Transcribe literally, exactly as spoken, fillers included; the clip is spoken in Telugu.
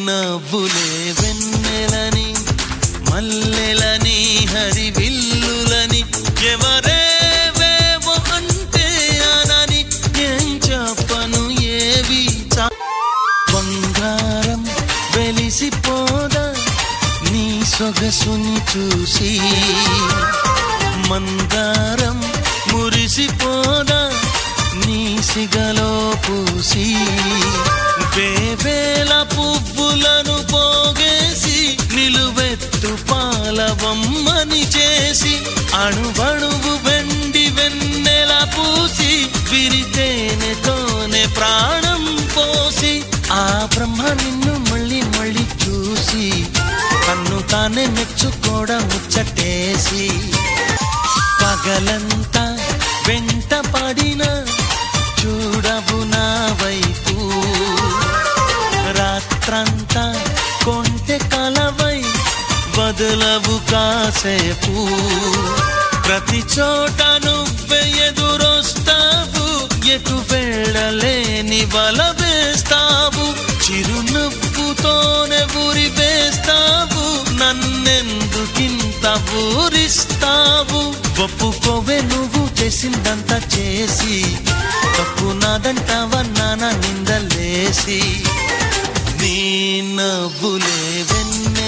నవ్వులే వెన్నెలని మల్లెలని హరివిల్లులని ఎవరేవేవో అంటే అనని ఏం చెప్పను ఏవి బంగారం వెలిసిపోదా నీ సొగసుని చూసి మందారం మురిసిపోదా నీ సిగలో పూసి వేవేల పువ్వులను పోగేసి నిలువెత్తు పాలవమ్మని చేసి అణువణువు వెండి వెన్నెల పూసి విరితేనెతోనే ప్రాణం పోసి ఆ బ్రహ్మ నిన్ను మళ్ళీ మళ్ళీ చూసి కన్ను తానే మెచ్చుకోవడం ముచ్చటేసి పగలంతా వెంట పడిన చూడవు నా వైపు రాత్రంతా కొంటె కలవై వదలవు కాసేపు ప్రతి చోట నువ్వే ఎదురొస్తావు ఎటు వెళ్ళలేని వల వేస్తావు చిరునవ్వుతోనే ఊరి వేస్తావు నన్నెందుకింత ఊరిస్తావు ఒప్పుకోవే నువ్వు చేసిందంతా చేసి తప్పు నాదంటావా నాన్న నిందలేసి నీ నవ్వులే వెన్న